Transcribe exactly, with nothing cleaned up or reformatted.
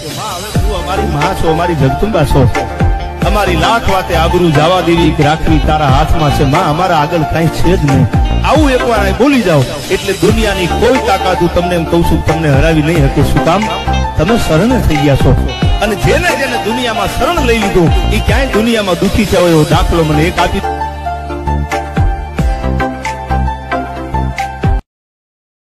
અમારી માં છો, અમારી જગદંબા છો, અમારી લાખ વાતે આબરૂ જવા દેવી રાખવી તારા હાથમાં છે માં, અમારા આગળ કઈ છે જ નહીં. આવું એકવાર બોલી જાઓ એટલે દુનિયાની કોઈ તાકાત હું તમને એમ કહું છું તમને હરાવી નહીં શકે. શું કામ? તમે શરણે થઈ ગયા છો. અને જેને જેને દુનિયામાં શરણ લઈ લીધું એ ક્યાંય દુનિયામાં દુઃખી થયો એવો દાખલો મને એક આપી.